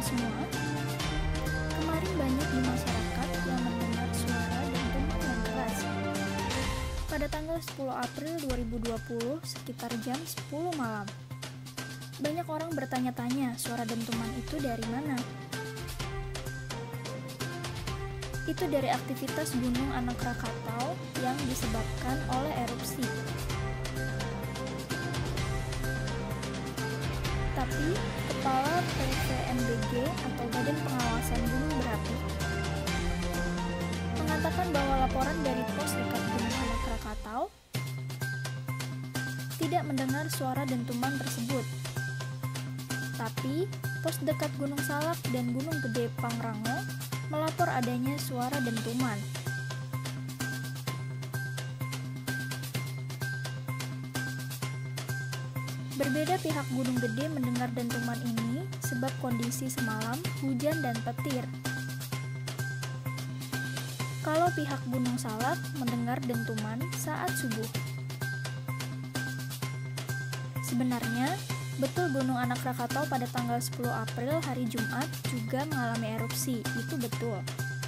semua, kemarin banyak di masyarakat yang mendengar suara dentuman yang keras. Pada tanggal 10 April 2020 sekitar jam 10 malam. Banyak orang bertanya-tanya suara dentuman itu dari mana. Itu dari aktivitas Gunung Anak Krakatau yang disebabkan oleh erupsi. Tapi, Kepala PVMBG atau Badan Pengawasan Gunung Berapi mengatakan bahwa laporan dari pos dekat Gunung Anak Krakatau tidak mendengar suara dentuman tersebut. Tapi, pos dekat Gunung Salak dan Gunung Gede Pangrango melapor adanya suara dentuman. Berbeda pihak Gunung Gede mendengar dentuman ini sebab kondisi semalam hujan dan petir. Kalau pihak Gunung Salak mendengar dentuman saat subuh. Sebenarnya, betul Gunung Anak Krakatau pada tanggal 10 April hari Jumat juga mengalami erupsi, itu betul.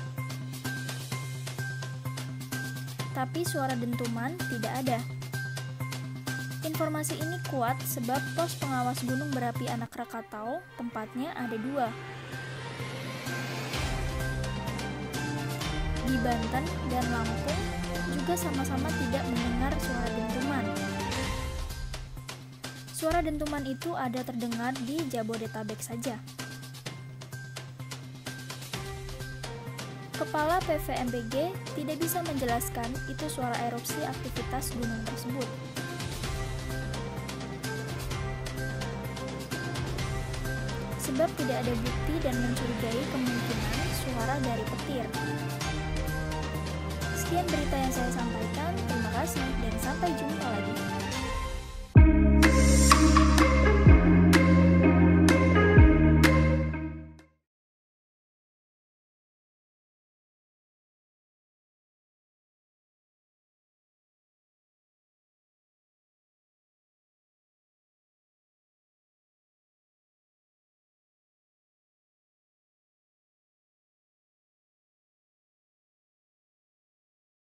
Tapi suara dentuman tidak ada. Informasi ini kuat sebab pos pengawas Gunung Berapi Anak Krakatau tempatnya ada 2. Di Banten dan Lampung juga sama-sama tidak mendengar suara dentuman. Suara dentuman itu ada terdengar di Jabodetabek saja. Kepala PVMBG tidak bisa menjelaskan itu suara erupsi aktivitas gunung tersebut. Sebab tidak ada bukti dan mencurigai kemungkinan suara dari petir. Sekian berita yang saya sampaikan, terima kasih dan sampai jumpa lagi.